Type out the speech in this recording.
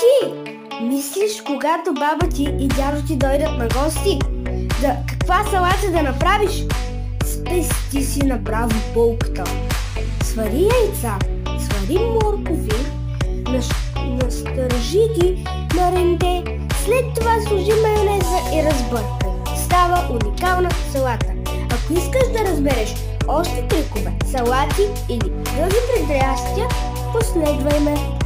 ти! Мислиш, когато баба ти и дядо ти дойдат на гости, каква салата да направиш? Спести си направо болката. Свари яйца, свари моркови, настържи ги на ренде, след това сложи майонеза и разбъркай. Става уникална салата. Ако искаш да разбереш още трикове, салати или други предприятия, последвай ме.